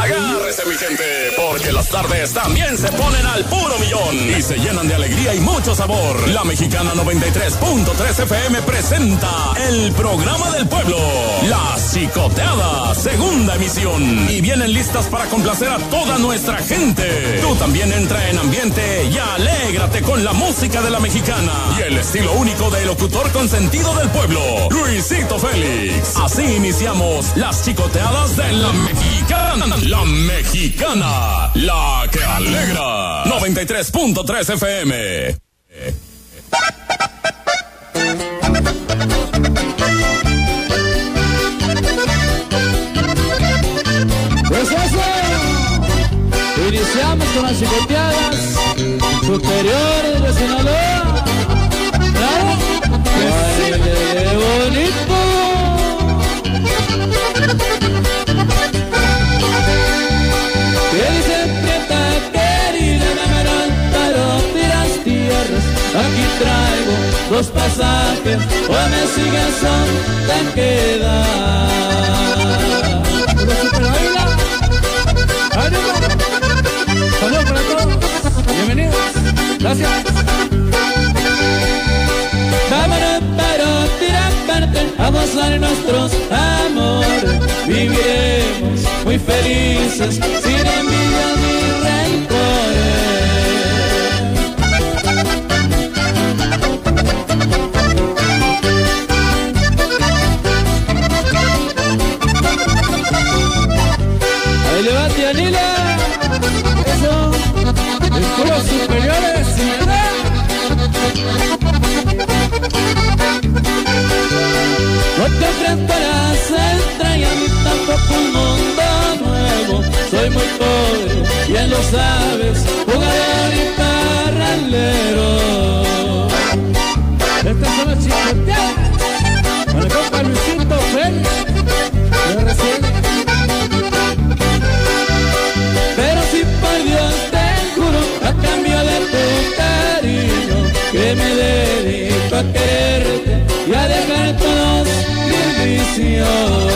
Agárrese, mi gente, porque las tardes también se ponen al puro millón y se llenan de alegría y mucho sabor. La Mexicana 93.3 FM presenta el programa del pueblo, Las Chicoteadas, segunda emisión. Y vienen listas para complacer a toda nuestra gente. Tú también entra en ambiente y alégrate con la música de la Mexicana y el estilo único del locutor consentido del pueblo, Luisito Félix. Así iniciamos Las Chicoteadas de la Mexicana. La Mexicana, la que alegra. 93.3 FM. Pues eso, iniciamos con las chicoteadas superiores de Sinaloa. Claro, qué bonito. Aquí traigo los pasajes, o me sigues donde queda. Saludos para todos, bienvenidos, gracias. Vámonos para tirar parte, a gozar nuestros amores. Viviremos muy felices, sin envidia ni rencores. Levante Anila, eso, escuelas superiores, señora. No te enfrentarás a y a mí tampoco un mundo nuevo. Soy muy pobre, bien lo sabes, jugador y parrandero. Estas son las chicoteadas, con el compa Luisito Félix, de recién. Pero si por Dios te juro, a cambio de tu cariño, que me dedico a quererte y a dejar todos mis vicios.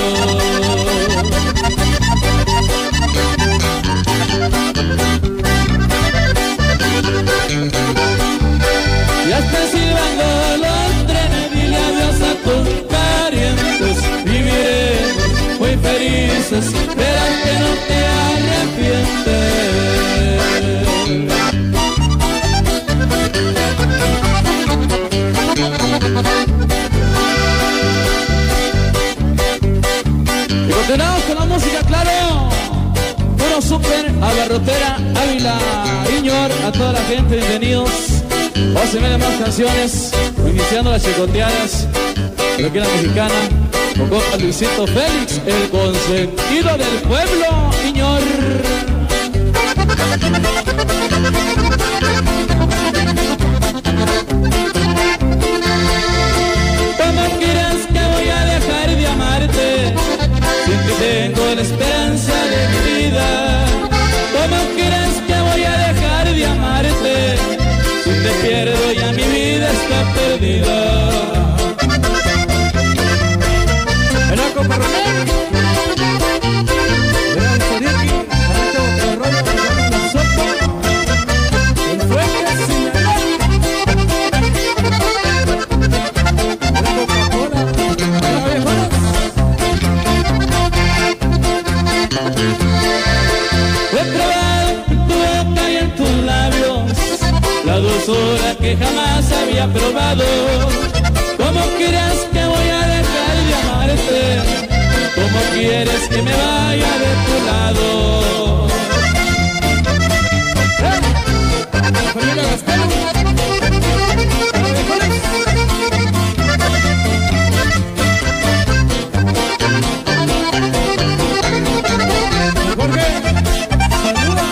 Ya están silbando los trenes, dile adiós a tus parientes. Viviremos muy felices, verás que no te arrepientes. Y continuamos con la música, claro. Puro super, Abarrotera, Ávila, Iñor, a toda la gente, bienvenidos. Vamos a ver más canciones, iniciando las chicoteadas, pero aquí en la Mexicana, con compa Luisito Félix, el consentido del pueblo, Iñor. ¿Cómo quieres que voy a dejar de amarte? Siempre tengo la esperanza de mi vida. ¿Cómo quieres que voy a dejar de amarte? Si te pierdo ya mi vida está perdida. Ven a compa Romero. Dulzura que jamás había probado. ¿Cómo quieres que voy a dejar de amarte? ¿Cómo quieres que me vaya de tu lado? Familia Gascón, Jorge, saluda.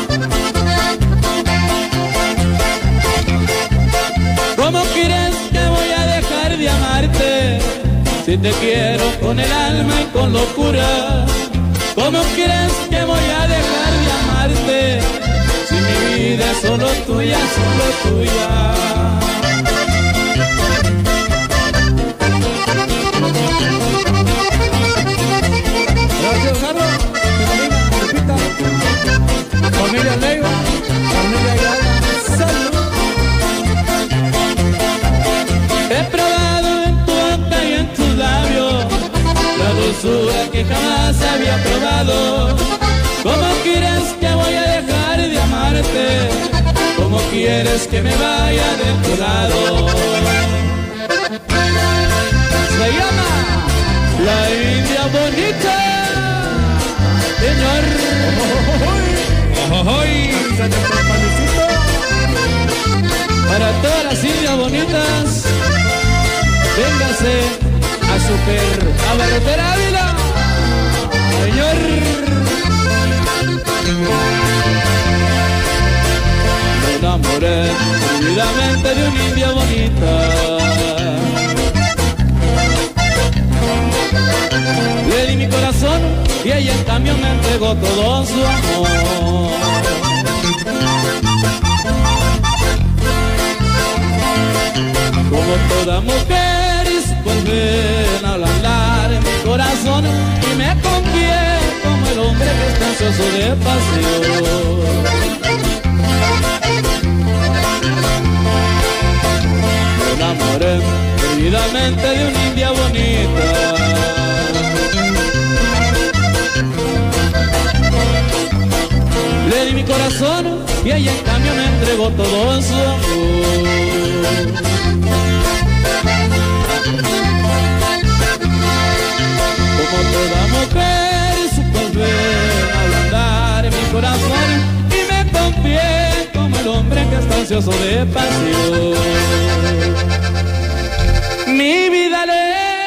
¿Cómo quieres que voy a dejar de amarte? Si te quiero con el alma y con locura. ¿Cómo quieres que voy a dejar de amarte? Si mi vida es solo tuya, solo tuya. Gracias, Carlos. Repita. dulzura que jamás había probado. ¿Cómo quieres que voy a dejar de amarte? ¿Cómo quieres que me vaya de tu lado? Se llama La India Bonita, señor. Para todas las indias bonitas, véngase a Super Abarrotera Ávila, señor. Me enamoré perdidamente de una india bonita. Le di mi corazón y ella en cambio me entregó todo su amor. Como toda mujer vuelven a ablandar en mi corazón y me confié como el hombre que está ansioso de pasión. Me enamoré perdidamente de una india bonita. Le di mi corazón y ella en cambio me entregó todo su amor. Como toda mujer supo ver ablandar en mi corazón y me confié como el hombre que está ansioso de pasión. Mi vida le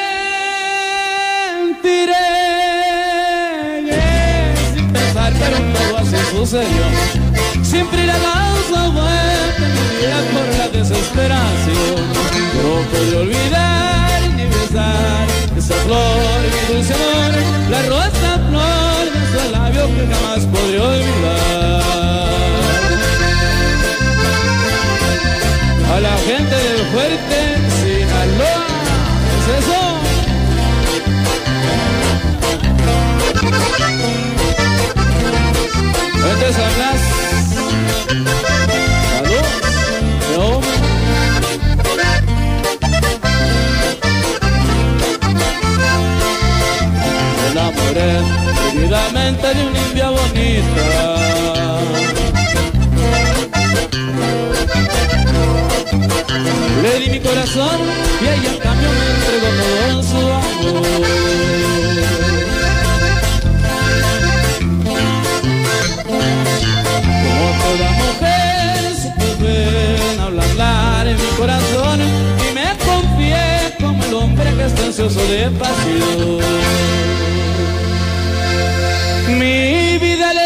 tiré sin pensar, pero todo así sucedió. Siempre la causa vuelta mi vida por la desesperación. No puedo olvidar ni besar esa flor, mi dulce amor, la rosa flor de su labio que jamás podré olvidar. A la gente del Fuerte, Sinaloa, ¿es eso? Fuerte San Blas, salud, yo. Me enamoré perdidamente de una india bonita. Le di mi corazón y ella en cambio me entregó todo su amor. Como toda mujer supe ablandar en mi corazón y me confié como el hombre que está ansioso de pasión. Mi vida le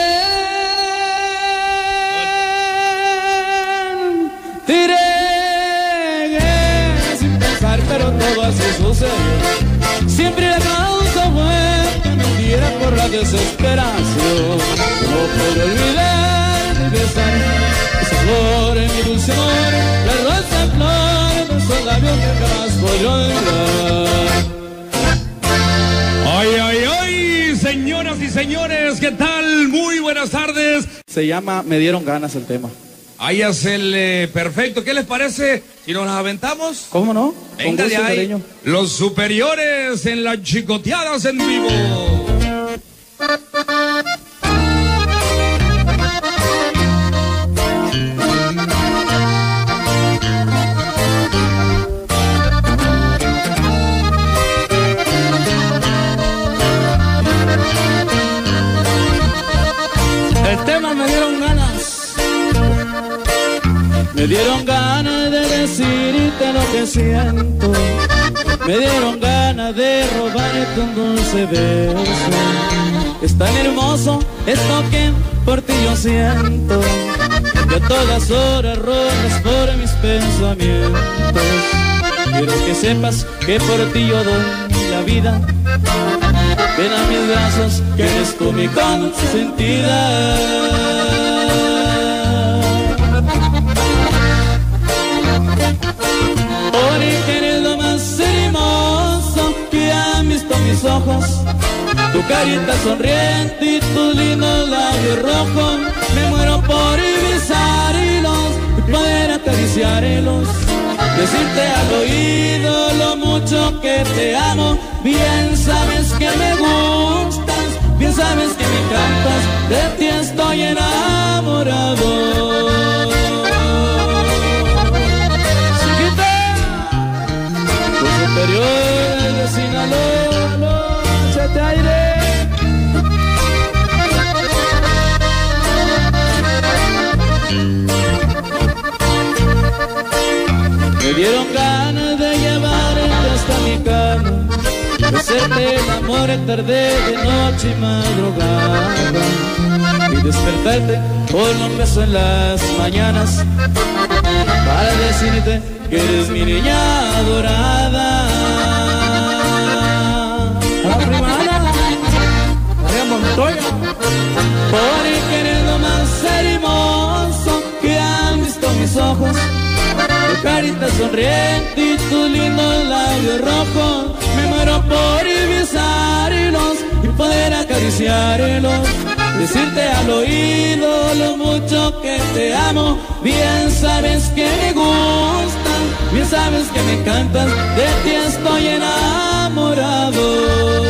tiré sin pensar, pero todo así sucedió. Siempre la causa fue que me hundiera por la desesperación. No puedo olvidar ni besar esa flor en mi dulce amor, la rosa flor de esos labios que jamás podré olvidar. Ay, ay, ay, señoras y señores, ¿qué tal? Muy buenas tardes. Se llama Me Dieron Ganas el tema. Ahí es el perfecto. ¿Qué les parece si nos las aventamos? ¿Cómo no? Venga de ahí, cariño. Los Superiores en las Chicoteadas en vivo. El tema Me Dieron Ganas. Me dieron ganas de decirte lo que siento. Me dieron ganas de robarte un dulce beso. Es tan hermoso esto que por ti yo siento, que a todas horas rondas por mis pensamientos. Quiero que sepas que por ti yo doy la vida. Ven a mis brazos, que eres tú mi consentida. Porque eres lo más hermoso que han visto mis ojos. Tu carita sonriente y tus lindos labios rojos. Me muero por besarlos y poder acariciarlos. Decirte al oído lo mucho que te amo. Bien sabes que me gusta de tarde, de noche y madrugada, y despertarte con un beso en las mañanas para decirte que eres mi niña adorada. A la primana, María Montoya, por el querido más hermoso que han visto mis ojos, tu carita sonriente y tus lindos labios rojos. Me muero por besarlos y poder acariciarlos, decirte al oído lo mucho que te amo. Bien sabes que me gustan, bien sabes que me encantas, de ti estoy enamorado.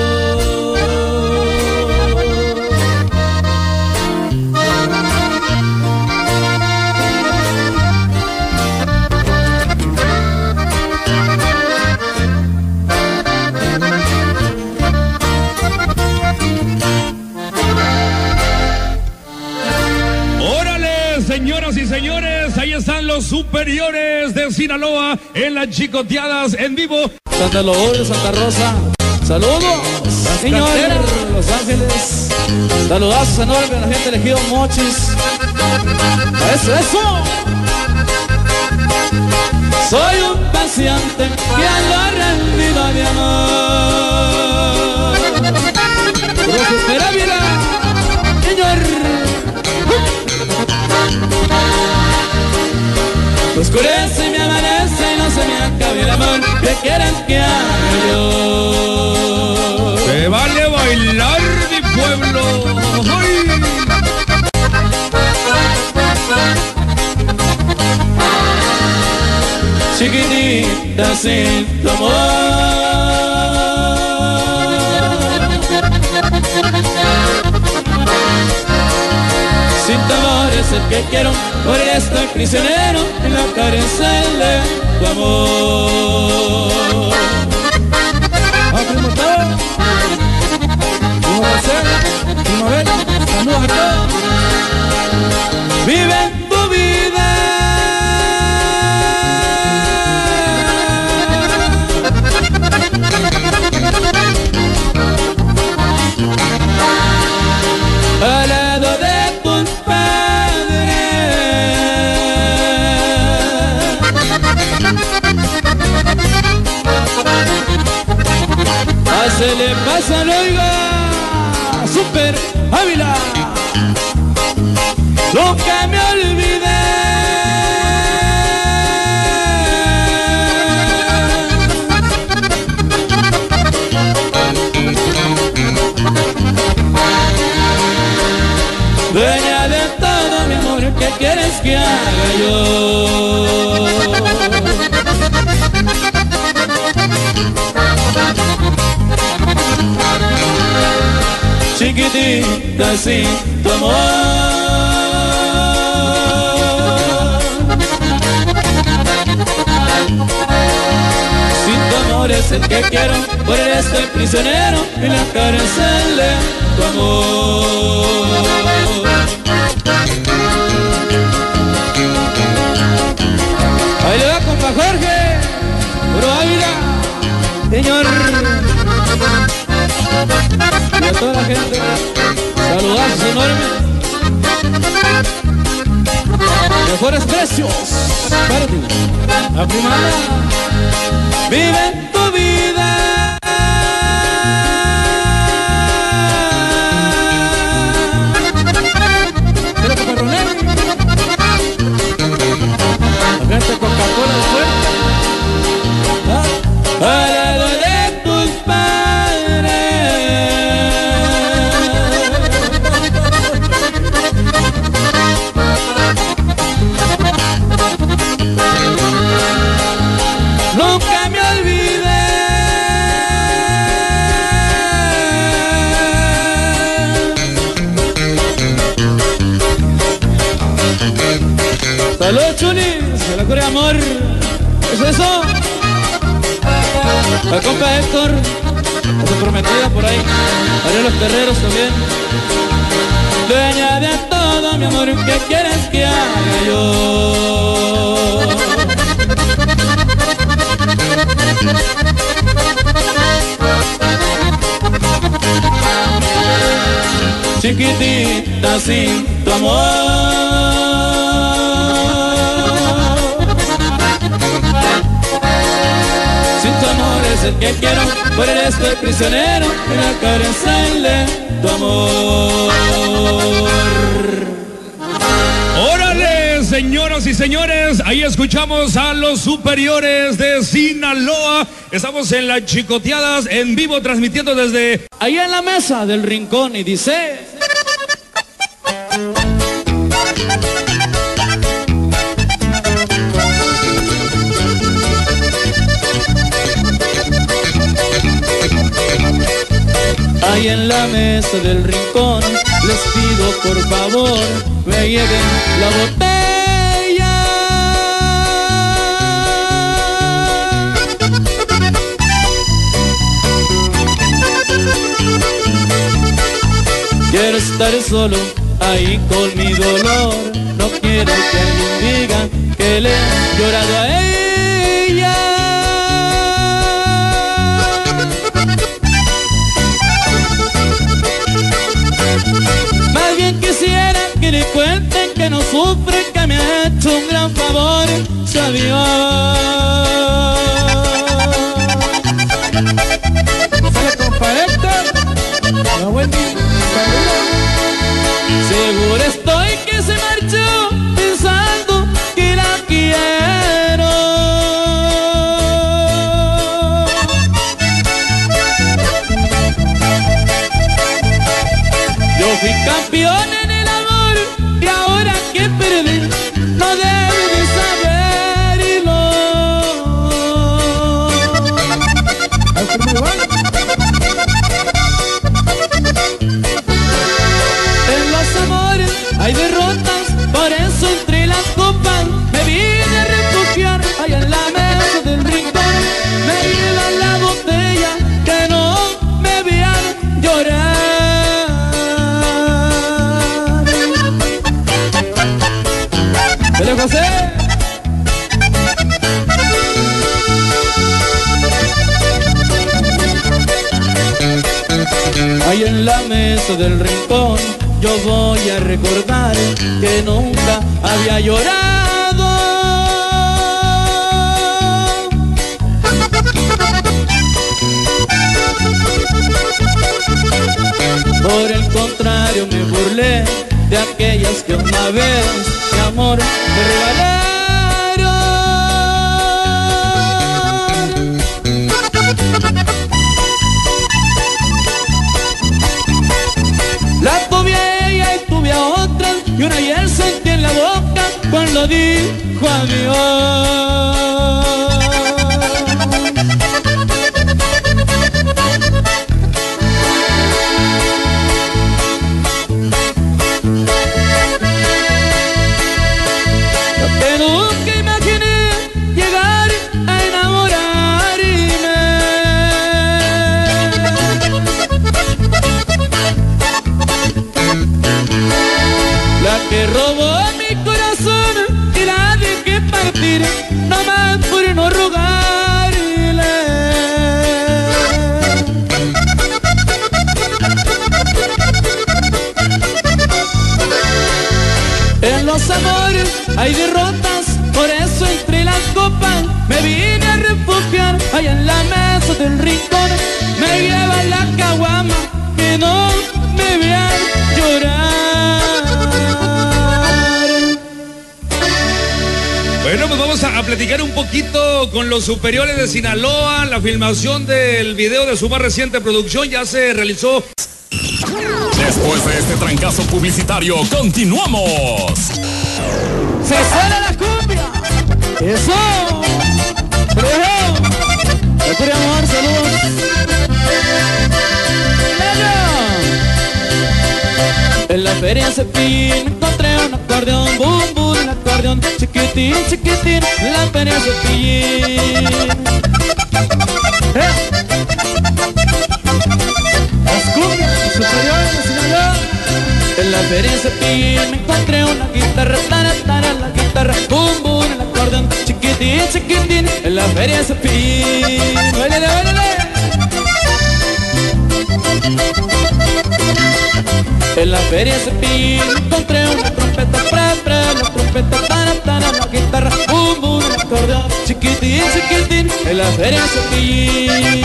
Señoras y señores, ahí están los superiores de Sinaloa en las chicoteadas en vivo. Santa Lourdes, Santa Rosa, saludos, señores, Los Ángeles, saludazos enormes a la gente elegido Mochis. Eso, eso. Soy un paciente que ando rendido a mi amor. Pero mira, señor. Oscurece y me amanece y no se me acabe el amor. ¿Qué quieres que haga yo? Se vale bailar, mi pueblo. ¡Ay! Chiquitita sin tu amor, sin tu amor es el que quiero, por eso estoy prisionero en la cárcel de tu amor. Primo Teo, primo Marcelo, primo Abel, saludos a todos. Vive tu vida, al lado de tus se le pasa, no oiga, Super Ávila, nunca me olvidé. Dueña de todo mi amor, ¿qué quieres que haga yo? Chiquitita sin tu amor, sin tu amor es el que quiero, por eso estoy prisionero en la cárcel de tu amor. Ahí le va, compa Jorge, Puro Ávila, señor. Y a toda la gente, saludazos enormes. Mejores precios para ti. La primera, vive tu vida. Pero que perroner. La gente Coca-Cola de fuerte. Al lado de tus nunca me olvidé. Salud, Chuli, se la cura amor. ¿Es eso? La compa Héctor, a su prometida por ahí. Haré los terreros también. Dueña de todo mi amor, ¿qué quieres que haga yo? chiquitita, sin tu amor. Sin tu amor es el que quiero, por él estoy prisionero, en la cárcel de tu amor. ¡Órale, señoras y señores! Ahí escuchamos a los Superiores de Sinaloa. Estamos en las Chicoteadas en vivo, transmitiendo desde ahí en la mesa del rincón, y dice... Ahí en la mesa del rincón, les pido por favor, me lleven la botella. Quiero estar solo ahí con mi dolor, no quiero que alguien diga que le he llorado a ella. Más bien quisiera que le cuenten que no sufre, que me ha hecho un gran favor, sabía. Sale compa Héctor, la Wendy, seguro estoy que se marchó pensando que la quiero. Yo fui campeón en el amor y ahora que perdí no debo de saberlo. En los amores hay derrotas, por eso entre las copas me vine a refugiar. Allá en la mesa del rincón me llevan la botella, que no me vean llorar. José. Ahí en la mesa del rincón yo voy a recordar que nunca había llorado. Por el contrario me burlé de aquellas que una vez mi amor me regalaron. La tuve a ella y tuve a otra, y una ayer sentí en la boca cuando dijo adiós. Nunca imaginé llegar a enamorarme. La que robó mi corazón y la dejé partir, nomás por no rogarle. En los amores hay derrotas, por eso entre las copas me vine a refugiar. Allá en la mesa del rincón me lleva la caguama, que no me vean llorar. Bueno, pues vamos a platicar un poquito con los Superiores de Sinaloa. La filmación del video de su más reciente producción ya se realizó. Después de este trancazo publicitario, continuamos. ¡Se suena la cumbia! ¡Eso! ¡Pero! ¡Recuerda, amor! ¡Saludos! En la feria Cepillín encontré un acordeón, bum bum, un acordeón chiquitín, chiquitín. En la feria Cepillín. Las cumbias Superiores de Sinaloa. En la feria Cepillín me encontré una guitarra, tara, tara, la guitarra, bum bum, el acordeón chiquitín, chiquitín. En la feria Cepillín. ¡Huélele, huélele! En la feria Cepillín encontré una trompeta, la trompeta, tana, la guitarra, bum, bum, el acordeón, chiquitín, chiquitín. En la feria Cepillín.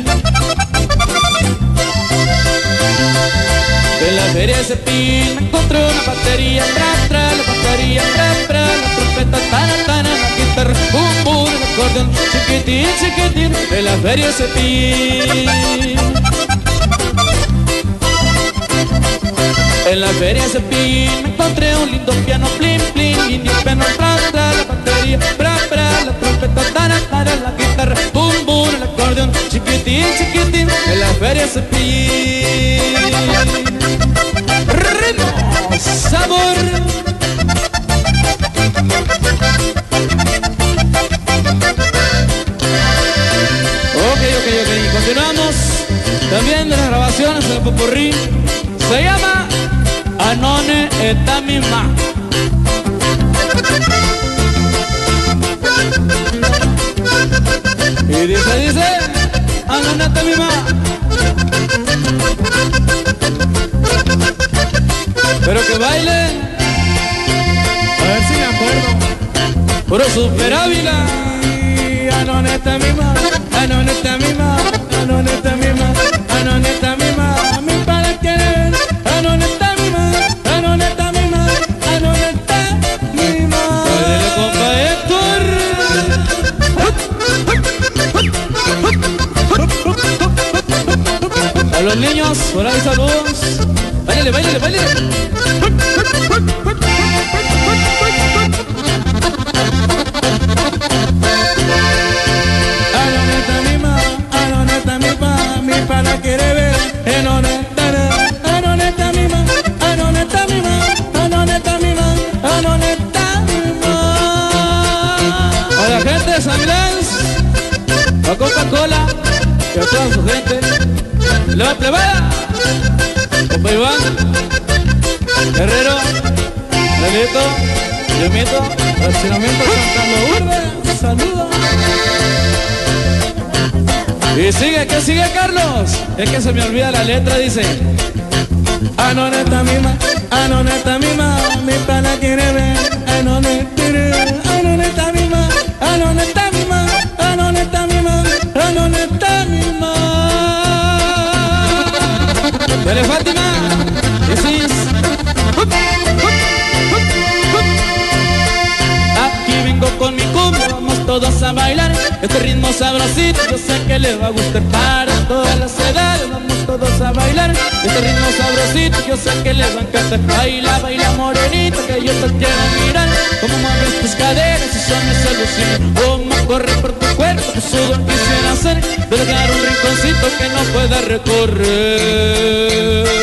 En la feria Cepillín me encontré una batería, la batería, la trompeta, tana, la guitarra, bum, bum, el acordeón, chiquitín, chiquitín. En la feria Cepillín. En la feria Cepillín me encontré un lindo piano, plin, plin, lindo piano, la batería, la trompeta, tana, la guitarra, bum, bum, el acordeón, chiquitín, chiquitín. En la feria Cepillín. Ritmo, sabor. Ok, continuamos. También de las grabaciones en el popurrí. Se llama Anone eta mima. Y dice, Anone eta mima. Pero que baile. A ver si me acuerdo. Puro Super Ávila. Anone eta mima, Anone eta mima, Anone eta mima, Anone eta mima. Mi padre quiere ver. Anone eta mima, Anone eta mima, Anone eta mima. Bailele, compa Héctor. A los niños, por ahí saludos. Báilele, báilele, báilele. Anoneta mi pana quiere ver. Anoneta mima, Anoneta mima, Anoneta mima, Anoneta mima. A la gente de San Milán, a Coca-Cola y a toda su gente. La plebada, compa Iván, Guerrero, Lalito, Yomito, Racionamiento Santana Urbe, saludos. Y sigue, ¿qué sigue, Carlos? Es que se me olvida la letra, dice. Anoneta mima, mi pana quiere ver. Anoneta mima, Anoneta mima, Anoneta mima, Anoneta mima. Dale, Fátima, decís. Aquí vengo con mi cumbia, vamos todos a bailar este ritmo sabrosito, yo sé que le va a gustar para todas las edades. Vamos todos a bailar este ritmo sabrosito, yo sé que le va a encantar. Baila, baila morenita, que yo te quiero mirar. Cómo mueves tus caderas y son me alucinan. Cómo corre por tu cuerpo, tu sudor quisiera hacer. De dejar un rinconcito que no pueda recorrer.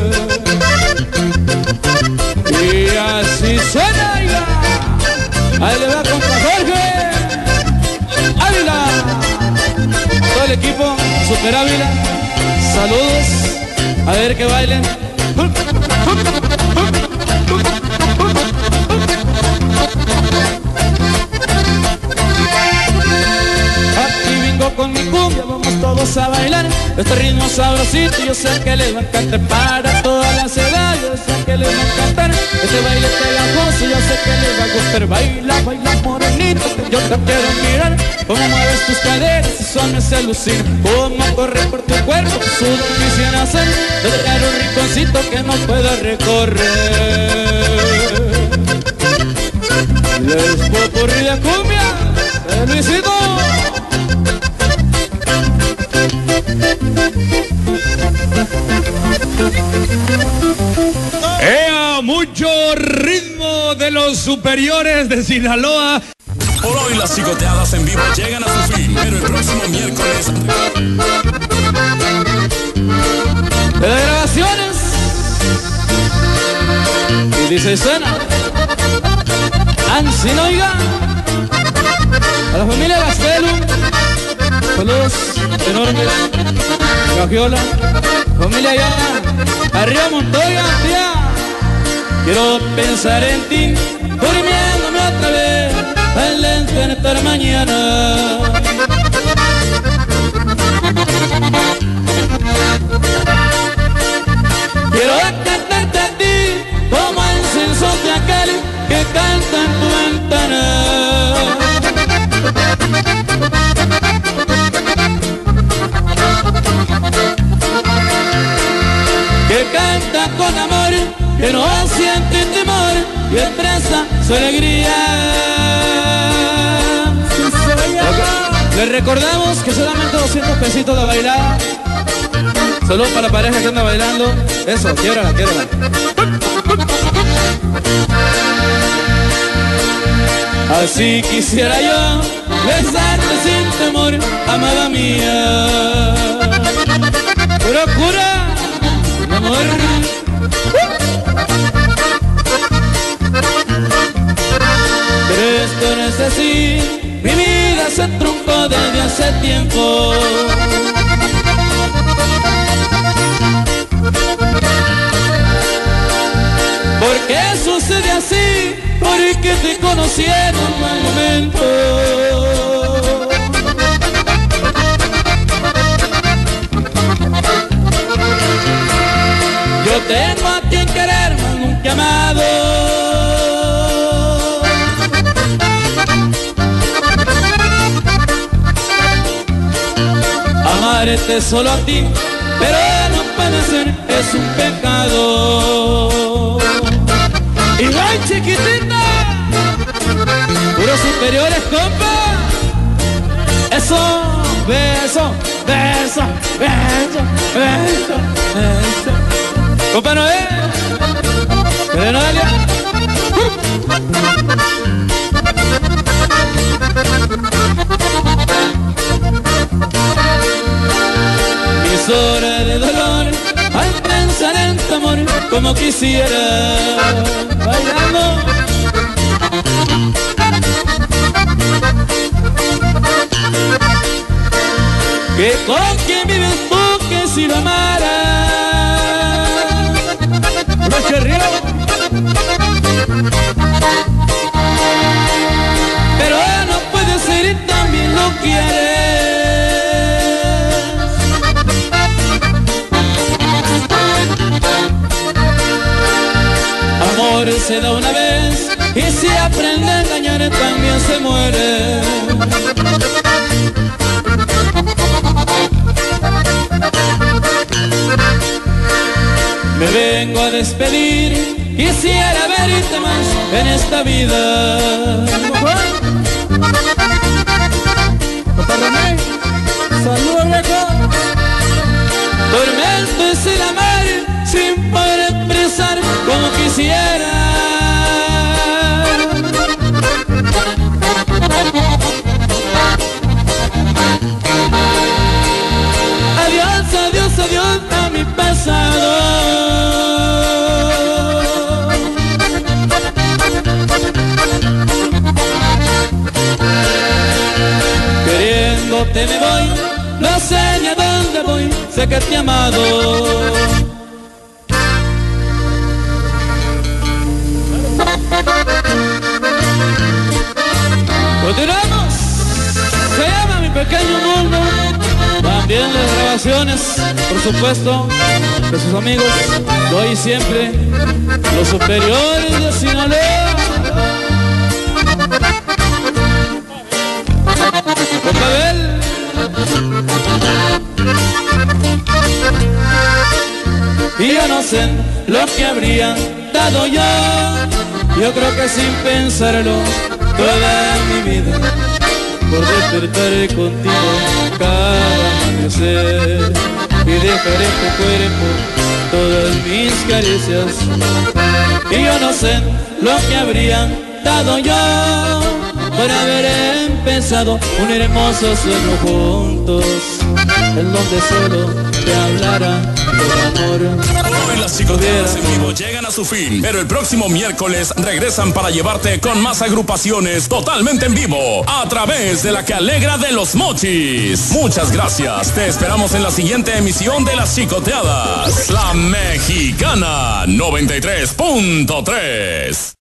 Y así suena, ya. Ahí le va con Jorge Ávila, todo el equipo Super Ávila, saludos, a ver que bailen. Aquí vengo con mi cumbia, vamos todos a bailar este ritmo sabrosito, yo sé que les va a encantar para todas las edades, yo sé que les va a encantar este baile pegajoso, yo sé que les va a gustar. Baila, baila morenito, que yo te quiero mirar. Cómo mueves tus caderas y son me alucina. Cómo corre por tu cuerpo, tu sudor quisiera hacer. De dejar un rinconcito que no pueda recorrer. Les popurrí de cumbia de Luisito. ¡Ea! Mucho ritmo de los superiores de Sinaloa. Por hoy las chicoteadas en vivo llegan a su fin, pero el próximo miércoles... De las grabaciones. Y dice, suena. Ansinoiga. A la familia Gastelum. Saludos enormes. Cajiola. Familia Yana. Arriba Montoya, tía. Quiero pensar en ti, durmiéndome otra vez, tan lento en esta mañana. Quiero cantar que canta con amor, que no siente temor y expresa su alegría. Le recordamos que solamente 200 pesitos de bailada. Saludos para la pareja que anda bailando. Eso, quiérala. Así quisiera yo besarte sin temor, amada mía. Cura, mi amor. Pero esto no es así, mi vida se truncó desde hace tiempo. ¿Por qué sucede así? Porque te conocí en un mal momento. Yo tengo a quien querer, mas nunca amado. Amarte solo a ti, pero no puede ser, es un pecado. Y ay, chiquitita, puros superiores, compa. Eso, beso. Compa Noel, ¿qué Noelia? Mis horas de dolor al pensar en tu amor, como quisiera bailando. Que con quien vives tú, que si lo amaras. Pero no puede ser y también lo quieres. Amor se da una vez y si aprende a engañar también se muere. Me vengo a despedir, quisiera verte más en esta vida. Papá René, saludos viejo. Tormentos en la mar, sin poder expresar como quisiera. Adiós a mi pasado. Queriéndote me voy, no sé ni a dónde voy, sé que te he amado. Continuamos. Se llama Mi Pequeño Mundo. También las grabaciones, por supuesto, de sus amigos, de hoy y siempre, los superiores de Sinaloa. Con Pavel. Y yo no sé lo que habría dado yo creo que sin pensarlo, toda mi vida, por despertar contigo cada amanecer y dejar en tu cuerpo todas mis caricias. Y yo no sé lo que habría dado yo por haber empezado un hermoso sueño juntos, en donde solo te hablara de amor. Hoy las chicoteadas en vivo llegan a su fin, pero el próximo miércoles regresan para llevarte con más agrupaciones totalmente en vivo a través de la que alegra de los Mochis. Muchas gracias, te esperamos en la siguiente emisión de Las Chicoteadas, La Mexicana 93.3.